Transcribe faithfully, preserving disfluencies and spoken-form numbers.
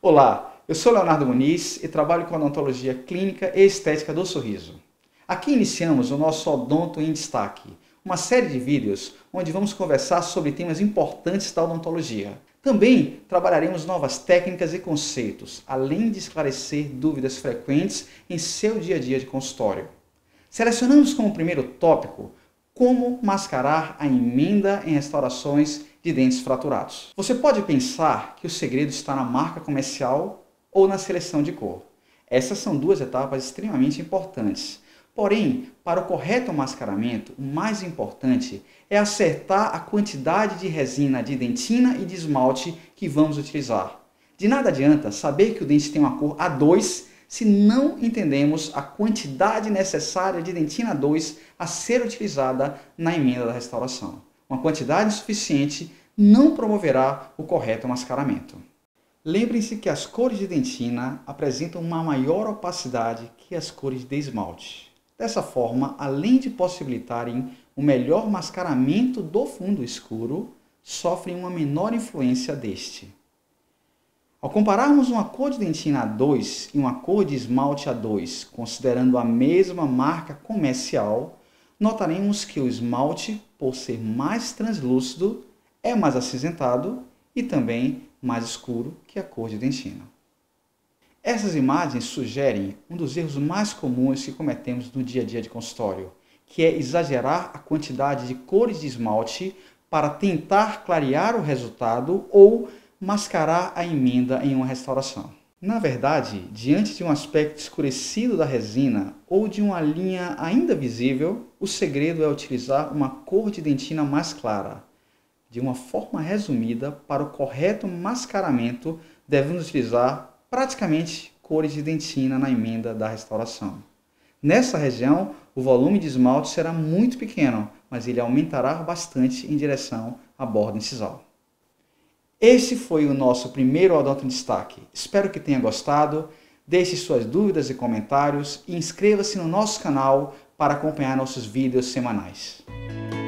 Olá, eu sou Leonardo Muniz e trabalho com odontologia clínica e estética do sorriso. Aqui iniciamos o nosso Odonto em Destaque, uma série de vídeos onde vamos conversar sobre temas importantes da odontologia. Também trabalharemos novas técnicas e conceitos, além de esclarecer dúvidas frequentes em seu dia a dia de consultório. Selecionamos como primeiro tópico como mascarar a emenda em restaurações de dentes fraturados. Você pode pensar que o segredo está na marca comercial ou na seleção de cor. Essas são duas etapas extremamente importantes. Porém, para o correto mascaramento, o mais importante é acertar a quantidade de resina de dentina e de esmalte que vamos utilizar. De nada adianta saber que o dente tem uma cor A dois se não entendemos a quantidade necessária de dentina A dois a ser utilizada na emenda da restauração. Uma quantidade insuficiente não promoverá o correto mascaramento. Lembrem-se que as cores de dentina apresentam uma maior opacidade que as cores de esmalte. Dessa forma, além de possibilitarem um melhor mascaramento do fundo escuro, sofrem uma menor influência deste. Ao compararmos uma cor de dentina A dois e uma cor de esmalte A dois, considerando a mesma marca comercial, notaremos que o esmalte, por ser mais translúcido, é mais acinzentado e também mais escuro que a cor de dentina. Essas imagens sugerem um dos erros mais comuns que cometemos no dia a dia de consultório, que é exagerar a quantidade de cores de esmalte para tentar clarear o resultado ou mascarar a emenda em uma restauração. Na verdade, diante de um aspecto escurecido da resina ou de uma linha ainda visível, o segredo é utilizar uma cor de dentina mais clara. De uma forma resumida, para o correto mascaramento, devemos utilizar praticamente cores de dentina na emenda da restauração. Nessa região, o volume de esmalte será muito pequeno, mas ele aumentará bastante em direção à borda incisal. Esse foi o nosso primeiro Odonto em Destaque. Espero que tenha gostado. Deixe suas dúvidas e comentários e inscreva-se no nosso canal para acompanhar nossos vídeos semanais.